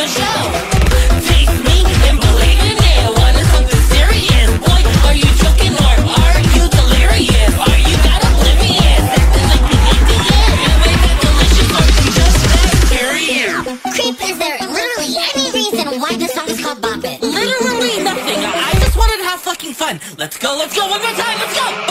a show. Taste me and believe in it. Wanted something serious, boy? Are you joking or are you delirious? Are you that oblivious? Acting like you need to get and make that delicious or just that curious? Creep, is there literally any reason why this song is called Bop It? Literally nothing. I just wanted to have fucking fun. Let's go one more time. Let's go.